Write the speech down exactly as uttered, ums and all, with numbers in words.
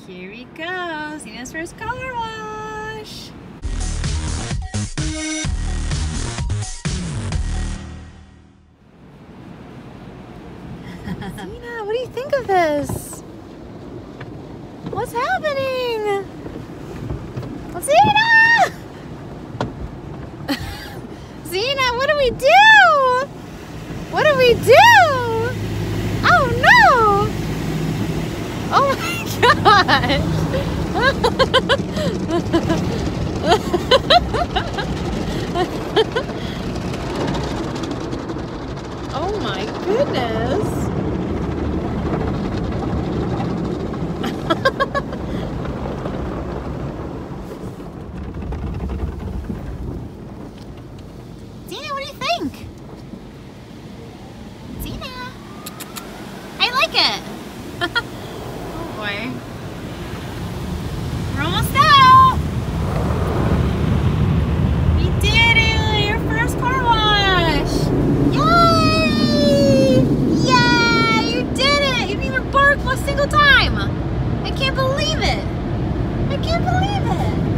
Here we go. Xena's first car wash. Xena, what do you think of this? What's happening? Xena! Xena, what do we do? What do we do? Oh no! Oh my gosh! Oh my goodness! Xena, what do you think? Xena, I like it. Oh boy, we're almost out. We did it! Your first car wash. Yay! Yeah, you did it! You didn't even bark a single time. I can't believe it. I can't believe it.